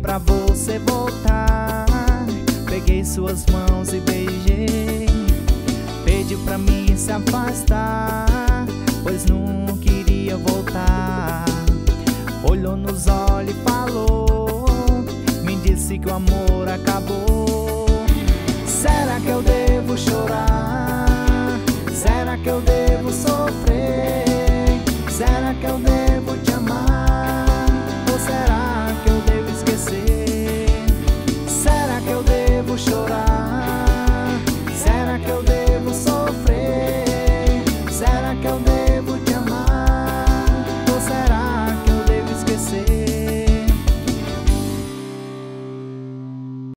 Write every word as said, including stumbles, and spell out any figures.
pra você voltar. Peguei suas mãos e beijei. Pediu pra mim se afastar, pois não queria voltar. Olhou nos olhos e falou, me disse que o amor acabou. Será que eu devo chorar? Será que eu devo sofrer? Será que eu devo